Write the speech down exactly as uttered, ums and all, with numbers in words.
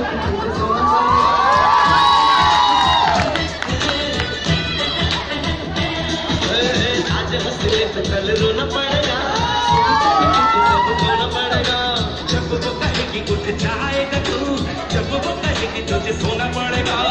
कल रोना पड़ेगा, जब रोना पड़ेगा, जब वो कहेगी उठ जाएगा तू, जब वो कहेगी तुझे सोना पड़ेगा।